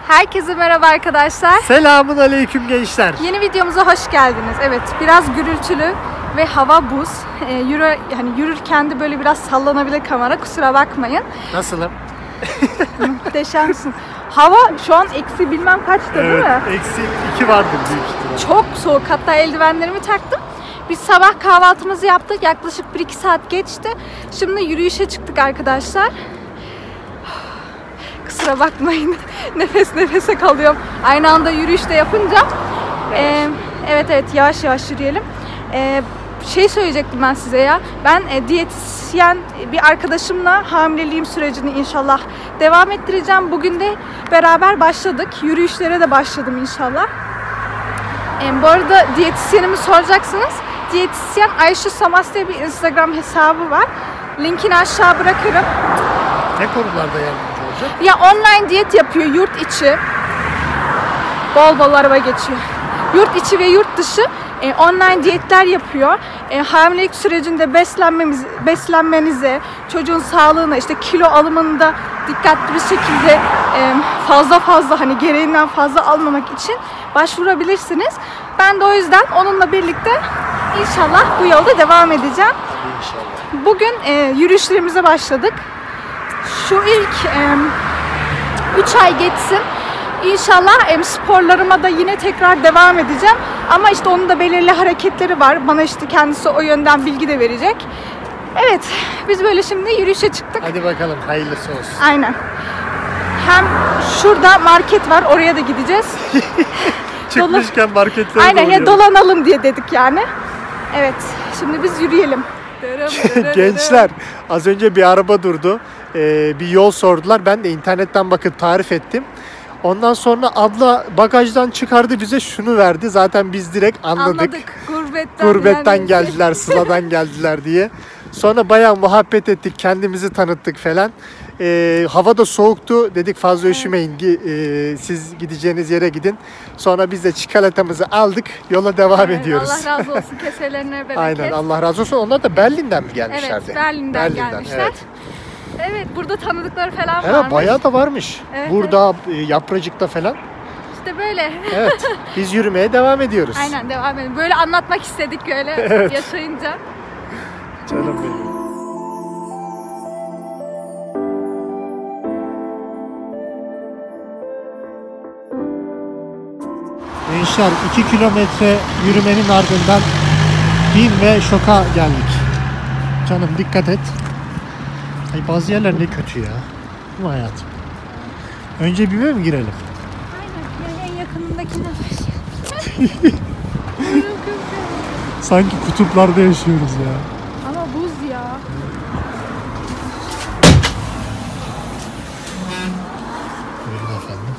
Herkese merhaba arkadaşlar. Selamun aleyküm gençler. Yeni videomuza hoş geldiniz. Evet, biraz gürültülü ve hava buz. Yürürken de böyle biraz sallanabilir kamera. Kusura bakmayın. Nasılım? Muhteşemsin. Hava şu an eksi bilmem kaçta değil mi? Eksi 2 vardır büyük ihtimalle. Çok soğuk. Hatta eldivenlerimi taktım. Biz sabah kahvaltımızı yaptık. Yaklaşık 1-2 saat geçti. Şimdi yürüyüşe çıktık arkadaşlar. Kusura bakmayın. Nefes nefese kalıyorum. Aynı anda yürüyüşte yapınca. Evet yavaş yavaş yürüyelim. Şey söyleyecektim ben size ya. Ben diyetisyen bir arkadaşımla hamileliğim sürecini inşallah devam ettireceğim. Bugün de beraber başladık. Yürüyüşlere de başladım inşallah. Bu arada diyetisyenimi soracaksınız. Diyetisyen Ayşe Samas diye bir Instagram hesabı var. Linkini aşağı bırakırım. Ne konularda yardımcı olacak? Ya online diyet yapıyor yurt içi. Bol bol araba geçiyor. Yurt içi ve yurt dışı online diyetler yapıyor. Hamilelik sürecinde beslenmenize, çocuğun sağlığına, işte kilo alımında dikkatli bir şekilde fazla hani gereğinden fazla almamak için başvurabilirsiniz. Ben de o yüzden onunla birlikte inşallah bu yolda devam edeceğim. İnşallah. Bugün yürüyüşlerimize başladık. Şu ilk 3 ay geçsin. İnşallah sporlarıma da yine tekrar devam edeceğim. Ama işte onun da belirli hareketleri var. Bana işte kendisi o yönden bilgi de verecek. Evet, biz böyle şimdi yürüyüşe çıktık. Hadi bakalım, hayırlısı olsun. Aynen. Hem şurada market var, oraya da gideceğiz. Çıkmışken marketlere Aynen ya, uğruyoruz. dolanalım diye dedik yani. Evet, şimdi biz yürüyelim. Gençler, az önce bir araba durdu. Bir yol sordular. Ben de internetten bakıp tarif ettim. Ondan sonra abla bagajdan çıkardı, bize şunu verdi. Zaten biz direkt anladık. Gurbetten geldiler, Sıla'dan geldiler diye. Sonra bayağı muhabbet ettik, kendimizi tanıttık falan. Hava da soğuktu. Dedik fazla üşümeyin. Siz gideceğiniz yere gidin. Sonra biz de çikolatamızı aldık. Yola devam ediyoruz. Allah razı olsun. Keselerine bereket. Aynen, Allah razı olsun. Onlar da Berlin'den mi gelmişlerdi? Evet, Berlin'den gelmişler. Evet. Evet, burada tanıdıkları falan Evet, varmış. bayağı da varmış. Evet, burada Yapracık'ta falan. İşte böyle. Evet. Biz yürümeye devam ediyoruz. Aynen, devam edelim. Böyle anlatmak istedik böyle Evet. yaşayınca. Canım benim. Gençler, 2 kilometre yürümenin ardından BİM ve Şok'a geldik. Canım dikkat et. Ay, bazı yerler ne kötü ya. Bu hayatım. Önce BİM'e mi girelim? Aynen. En yakınındakine başlayalım. Sanki kutuplarda yaşıyoruz ya. Ama buz ya. Buyurun efendim.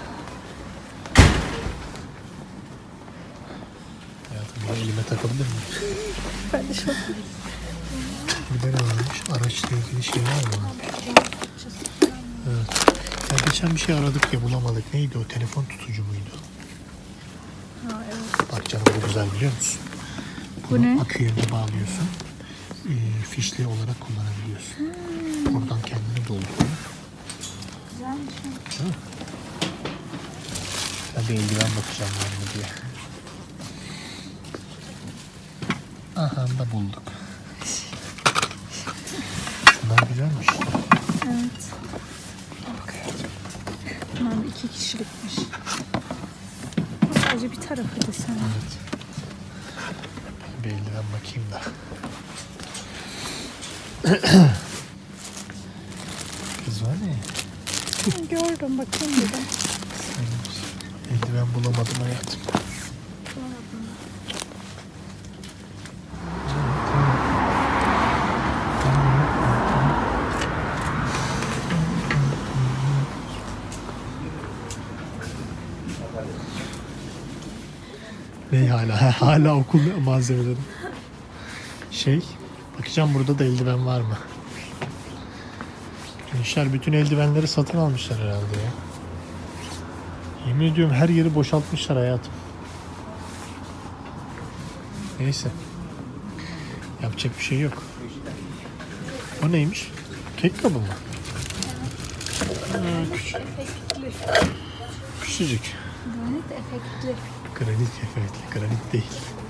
Hayatım, bunu elime takabilir miyim? Ben de şu an. Burada ne varmış? Araçla ilgili şey var mı? Evet. Ya geçen bir şey aradık ya, bulamadık. Neydi o? Telefon tutucu muydu? Ha, evet. Bak canım, bu güzel, biliyor musun? Bu Bunu ne? akü yerine bağlıyorsun. Fişli olarak kullanabiliyorsun. Oradan kendini dolduruyor. Güzelmiş. Değil mi? Ben bir eldiven bakacağım var mı diye. Aha da bulduk. Bunlar güzelmiş. Evet. Bunlar da 2 kişilikmiş. Sadece bir tarafı desen. Evet. Bir eldiven bakayım da. Kız var ne? Gördüm, bakayım dedim. Eldiven bulamadım hayatım. Ne hala okul malzemeleri. Bakacağım burada da eldiven var mı? Gençler bütün eldivenleri satın almışlar herhalde ya. Yemin ediyorum her yeri boşaltmışlar hayatım. Neyse. Yapacak bir şey yok. O neymiş? Kek kabı mı? Küçük. Küçücük. Granit efektli. Granit efektli. Granit değil.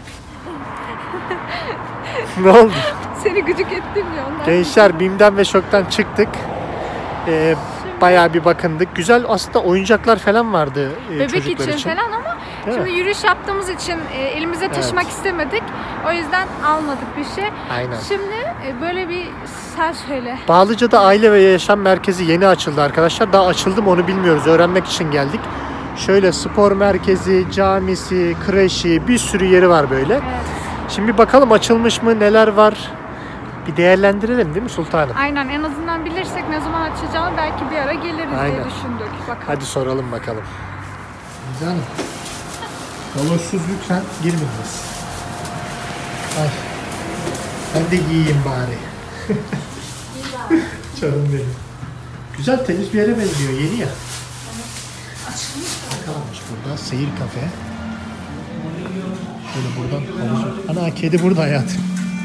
Ne oldu? Seni gıcık ettim ya ondan. Gençler BİM'den ve Şok'tan çıktık. Bayağı bir bakındık. Güzel aslında oyuncaklar falan vardı Bebek çocuklar için falan ama Değil şimdi mi? yürüyüş yaptığımız için elimize taşımak istemedik. O yüzden almadık bir şey. Aynen. Şimdi böyle bir sen söyle. Bağlıca'da Aile ve Yaşam Merkezi yeni açıldı arkadaşlar. Daha açıldı mı onu bilmiyoruz. Öğrenmek için geldik. Şöyle spor merkezi, camisi, kreşi bir sürü yeri var böyle. Evet. Şimdi bir bakalım açılmış mı, neler var? Bir değerlendirelim değil mi sultanım? Aynen, en azından bilirsek ne zaman açacağını belki bir ara geliriz diye Aynen. düşündük. Bakalım. Hadi soralım bakalım. Canım. Baloşsuz lütfen girmeyiniz. Ay. Ben de yiyeyim bari. Canım benim. Güzel, temiz bir yere benziyor. Yeni ya. Kalmış burada. Seyir kafe. Şöyle buradan havuzu. Ana kedi burada hayatım.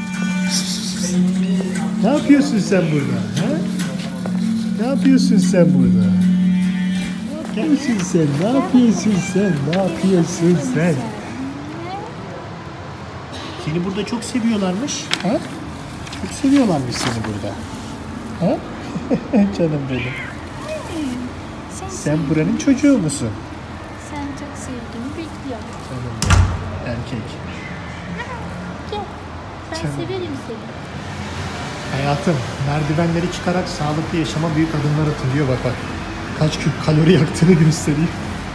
Ne yapıyorsun sen burada? He? Ne yapıyorsun sen burada? Ne yapıyorsun sen? Ne yapıyorsun sen? Ne yapıyorsun sen? Seni burada çok seviyorlarmış. Ha? Çok seviyorlarmış seni burada. Ha? Canım benim. Sen buranın çocuğu musun? Sen çok sevdiğimi bekliyorum. Canım benim. Erkek. Gel. Ben Canım. severim seni. Hayatım, merdivenleri çıkarak sağlıklı yaşama büyük adımlar atılıyor. Bak bak. Kaç küp kalori yaktığını göstereyim.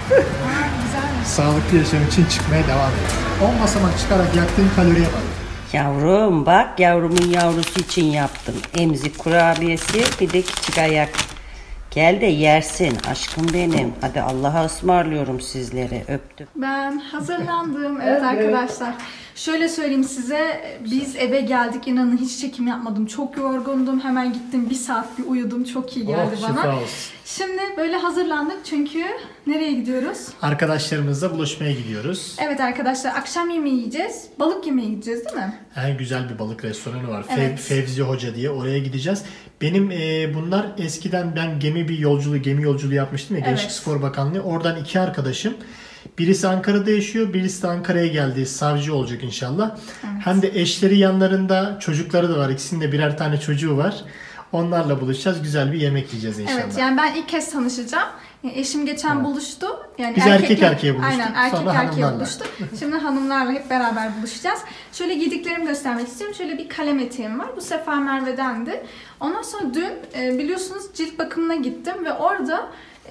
Güzelmiş. Sağlıklı yaşam için çıkmaya devam et. 10 basamak çıkarak yaktığın kaloriye bak. Yavrum bak, yavrumun yavrusu için yaptım. Emzik kurabiyesi, bir de küçük ayak. Gel de yersin aşkım benim. Hadi Allah'a ısmarlıyorum sizleri. Öptüm. Ben hazırlandım. Evet arkadaşlar. Şöyle söyleyeyim size. Biz eve geldik. İnanın hiç çekim yapmadım. Çok yorgundum. Hemen gittim. Bir saat bir uyudum. Çok iyi geldi bana. Şifa olsun. Şimdi böyle hazırlandık. Çünkü nereye gidiyoruz? Arkadaşlarımızla buluşmaya gidiyoruz. Evet arkadaşlar. Akşam yemeği yiyeceğiz. Balık yemeği gideceğiz değil mi? En güzel bir balık restoranı var. Evet. Fevzi Hoca diye. Oraya gideceğiz. Benim bunlar eskiden ben gemi yolculuğu yapmıştım ya. Gençlik Evet. Spor Bakanlığı. Oradan 2 arkadaşım. Birisi Ankara'da yaşıyor. Birisi de Ankara'ya geldi. Savcı olacak inşallah. Evet. Hem de eşleri yanlarında. Çocukları da var. İkisinin de birer tane çocuğu var. Onlarla buluşacağız. Güzel bir yemek yiyeceğiz inşallah. Evet, yani ben ilk kez tanışacağım. Eşim geçen buluştu. Yani Biz erkek erkeğe buluştuk. Aynen, erkek Sonra erkeğe hanımlarla. buluştuk. Şimdi hanımlarla hep beraber buluşacağız. Şöyle giydiklerimi göstermek istiyorum. Şöyle bir kalem eteğim var. Bu sefer Merve'dendi. Ondan sonra dün biliyorsunuz cilt bakımına gittim ve orada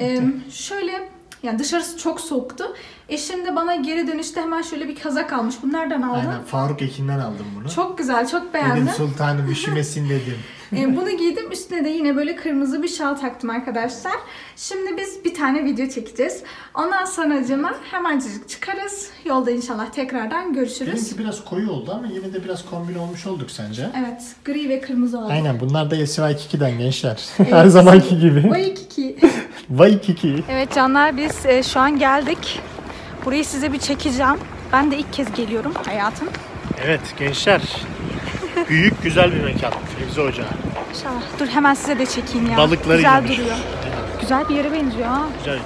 şöyle, yani dışarısı çok soğuktu. Eşim de bana geri dönüşte hemen şöyle bir kazak almış. Bunu nereden aldın? Aynen. Faruk Ekin'den aldım bunu. Çok güzel, çok beğendim. Dedim sultanım üşümesin dedim. Bunu giydim. Üstüne de yine böyle kırmızı bir şal taktım arkadaşlar. Şimdi biz bir tane video çekeceğiz. Ondan sonracığıma hemencik çıkarız. Yolda inşallah tekrardan görüşürüz. Benimki biraz koyu oldu ama yine de biraz kombin olmuş olduk sence? Evet. Gri ve kırmızı oldu. Aynen, bunlar da SY2'den gençler. Her zamanki gibi. Vay kiki. Vay kiki. Evet canlar, biz şu an geldik. Burayı size bir çekeceğim. Ben de ilk kez geliyorum hayatım. Evet gençler. Büyük güzel bir mekan. Fevzi Hoca. İnşallah. Dur hemen size de çekeyim ya. Balıkları güzel yemiş. duruyor. Güzel bir yere benziyor ha. Güzel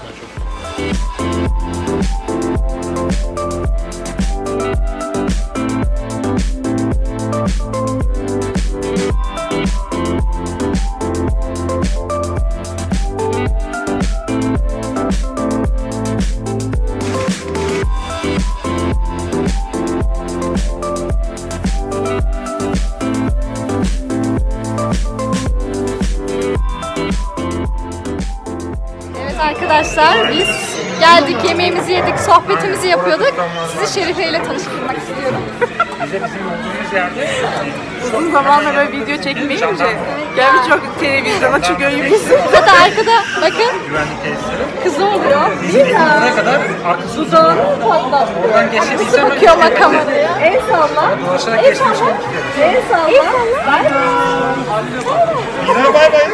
çok. Evet arkadaşlar, biz geldik, yemeğimizi yedik, sohbetimizi yapıyorduk. Sizi Şerife ile tanıştırmak istiyorum. Uzun zamanla böyle video çekmeyince gelmiş çok televizyona çıkıyor gibisin. Hatta arkada bakın, kızı oluyor. Ne kadar? Arkası oradan geçtiyse Bakıyorlar kameraya. El salla. dolaşarak geçmiş. El salla. Bay bay.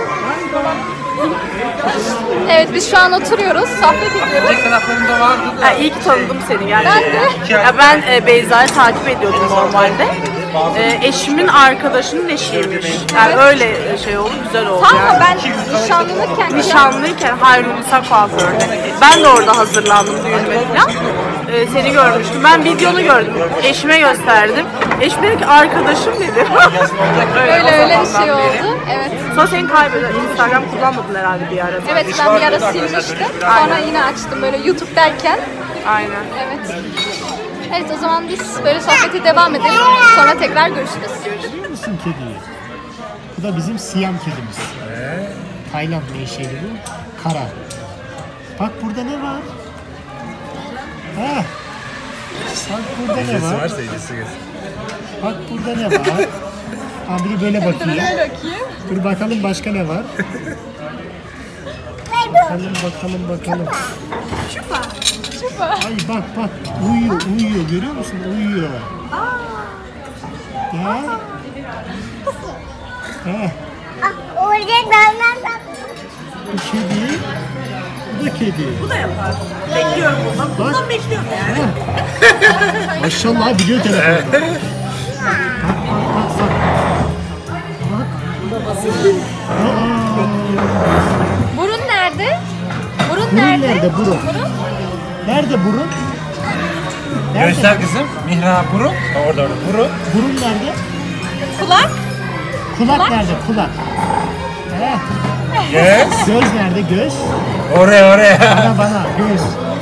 Evet, biz şu an oturuyoruz, sohbet ediyoruz. Tek taraflarında vardı da. İyi ki tanıdım seni gerçekten. Ben de. Ya ben Beyza'yı takip ediyordum normalde. eşimin arkadaşının eşiymiş. Yani öyle şey oldu, güzel oldu. Tamam yani. ben Nişanlıyken Hayrun İsa kuaförde. Ben de orada hazırlandım düğünüme falan. Seni görmüştüm. Ben videonu gördüm. Eşime gösterdim. Eşim dedi ki arkadaşım dedi. öyle bir şey oldu. Evet. Sonra seni kaybeder. Instagram kullanmadın herhalde bir ara. Evet ben bir ara silmiştim. Sonra yine açtım böyle YouTube derken. Aynen. Evet. Evet o zaman biz böyle sohbete devam edelim. Sonra tekrar görüşürüz. Görüyor musun kediyi? Bu da bizim Siyam kedimiz. Tayland menşeli bu. Kara. Bak burada ne var? Ha. Bak burada ne var? Bak burada ne var? Ha bir de böyle bakıyor. Dur bakalım başka ne var? Bakalım. Şupa. Ay bak uyuyor görüyor musun? Uyuyor. Ya. Bu kedi. Bu da kedi. Bu da yapar. Bekliyorum bundan. Bundan bekliyorum yani. Maşallah biliyor telefonu. Bak. Burun nerede? Burun Burun nerede? nerede burun? Nerede burun? Nerede? Göster kızım. Mihra burun. Orada burun. Burun nerede? Kulak. Kulak nerede? Kulak. He. Göz. Göz nerede? Göz. Oraya. Bana göz.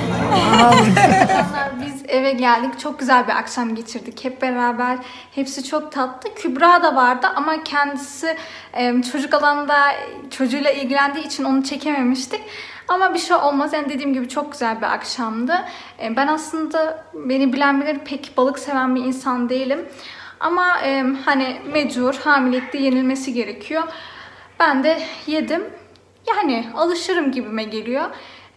Biz eve geldik. Çok güzel bir akşam geçirdik. Hep beraber. Hepsi çok tatlı. Kübra da vardı ama kendisi çocuk alanında çocuğuyla ilgilendiği için onu çekememiştik. Ama bir şey olmaz. Yani dediğim gibi çok güzel bir akşamdı. Ben aslında beni bilen bilir pek balık seven bir insan değilim. Ama hani mecbur hamilelikte yenilmesi gerekiyor. Ben de yedim. Yani alışırım gibime geliyor.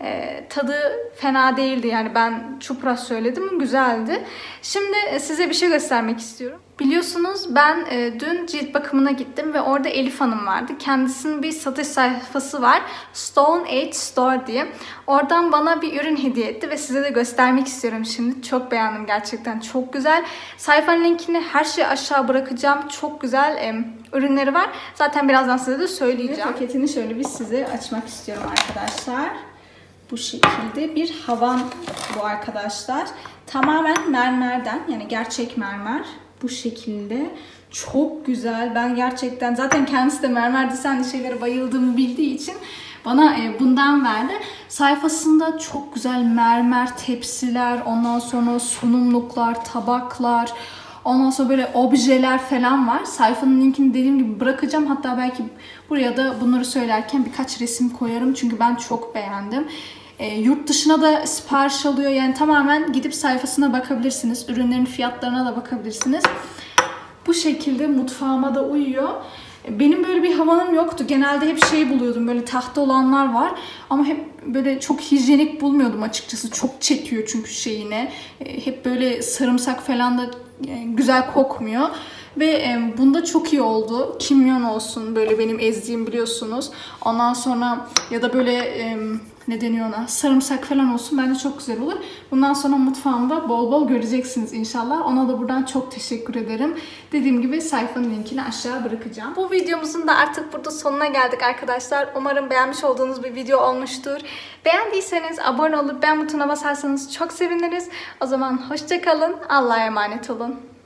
Tadı fena değildi yani ben çupra söyledim güzeldi. Şimdi size bir şey göstermek istiyorum. Biliyorsunuz ben dün cilt bakımına gittim ve orada Elif Hanım vardı. Kendisinin bir satış sayfası var. Stone Age Store diye. Oradan bana bir ürün hediye etti ve size de göstermek istiyorum şimdi. Çok beğendim gerçekten çok güzel. Sayfanın linkini her şeyi aşağı bırakacağım. Çok güzel ürünleri var. Zaten birazdan size de söyleyeceğim. Paketini şöyle bir size açmak istiyorum arkadaşlar. Bu şekilde bir havan bu arkadaşlar. Tamamen mermerden yani gerçek mermer. Bu şekilde. Çok güzel. Ben gerçekten zaten kendisi de mermer desenli şeylere bayıldığımı bildiği için bana bundan verdi. Sayfasında çok güzel mermer tepsiler, ondan sonra sunumluklar, tabaklar, ondan sonra böyle objeler falan var. Sayfanın linkini dediğim gibi bırakacağım. Hatta belki buraya da bunları söylerken birkaç resim koyarım. Çünkü ben çok beğendim. Yurt dışına da sipariş alıyor. Yani tamamen gidip sayfasına bakabilirsiniz. Ürünlerin fiyatlarına da bakabilirsiniz. Bu şekilde mutfağıma da uyuyor. Benim böyle bir havanım yoktu. Genelde hep şey buluyordum. Böyle tahta olanlar var. Ama hep böyle çok hijyenik bulmuyordum açıkçası. Çok çekiyor çünkü şeyine. Hep böyle sarımsak falan da güzel kokmuyor. Ve bunda çok iyi oldu. Kimyon olsun böyle benim ezdiğim biliyorsunuz. Ondan sonra ya da böyle ne deniyor ona? Sarımsak falan olsun. Bence çok güzel olur. Bundan sonra mutfağımda bol bol göreceksiniz inşallah. Ona da buradan çok teşekkür ederim. Dediğim gibi sayfanın linkini aşağı bırakacağım. Bu videomuzun da artık burada sonuna geldik arkadaşlar. Umarım beğenmiş olduğunuz bir video olmuştur. Beğendiyseniz abone olup beğen butonuna basarsanız çok seviniriz. O zaman hoşça kalın. Allah'a emanet olun.